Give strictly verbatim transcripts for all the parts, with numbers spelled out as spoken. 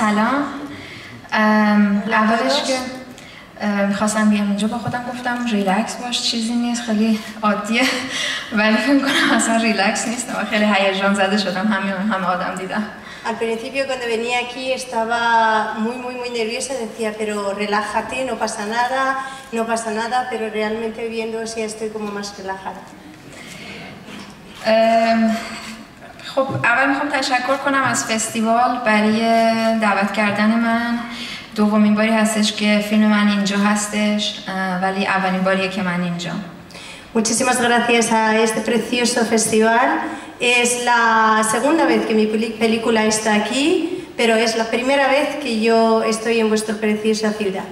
سلام. اولش که میخواستم بیام اینجا با خودم گفتم ریلکس باش، چیزی نیست، خیلی عادیه، ولی فکر کنم اصلا ریلکس نیست و خیلی هیجان زده شدم همین همه آدم دیدم. Al principio cuando venía aquí estaba muy muy muy nerviosa, decía pero relájate, no pasa nada, no pasa nada, pero realmente viendo si estoy como más relajada. خب اول میخوام تشکر کنم از فستیوال برای دعوت کردن من. دومین باری هستش که فیلم من اینجا هستش، ولی اولین باریه که من اینجا. Muchísimas gracias a este precioso festival. Es la segunda vez que mi película está aquí, pero es la primera vez que yo estoy en vuestra preciosa ciudad.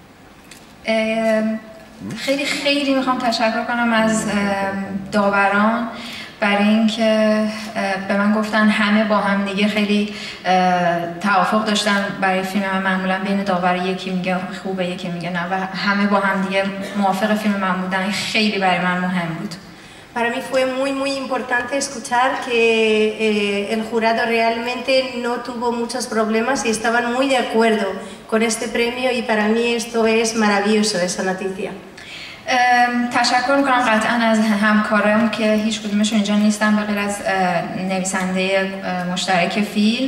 خیلی خیلی میخوام تشکر کنم از داوران برای اینکه به من گفتن همه با هم دیگه خیلی توافق داشتن برای فیلم من. معمولا بین داور یکی میگه خوبه یکی میگه نه و همه با هم دیگه موافق فیلم من بودن. خیلی برای من مهم بود. Para mí fue muy muy importante escuchar que eh, el jurado realmente no tuvo muchos problemas y estaban muy de acuerdo con este premio y para mí esto es maravilloso, esa noticia. تشکر میکنم قطعا از همکارم که هیچ کدومشون اینجا نیستن به غیر از نویسنده مشترک فیلم.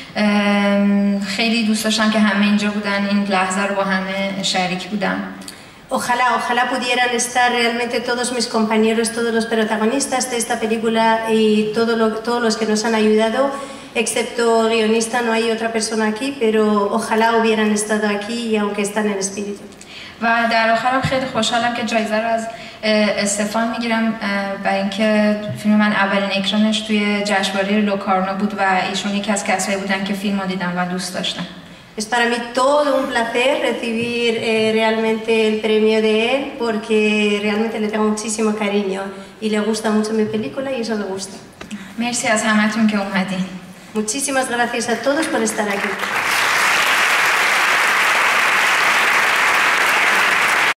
خیلی دوست داشتم که همه اینجا بودن، این لحظه رو با همه شریک بودم. Ojalá, ojalá pudieran estar realmente todos mis compañeros, todos los protagonistas de esta película y todo lo, todos los que nos han ayudado, excepto guionista, no hay otra persona aquí, pero ojalá hubieran estado aquí y aunque están en espíritu. و در آخرم خیلی خوشحالم که جایزه رو از استفان میگیرم برای اینکه فیلم من اولین اکرانش توی جشنواره لوکارنو بود و ایشون یکی از کسایی بودن که فیلم رو دیدن و دوست داشتن. Es para mí todo un placer recibir eh, realmente el premio de él porque realmente le tengo muchísimo cariño y le gusta mucho mi película y eso me gusta. مرسی از همتون که اومدین. Muchísimas gracias a todos por estar aquí.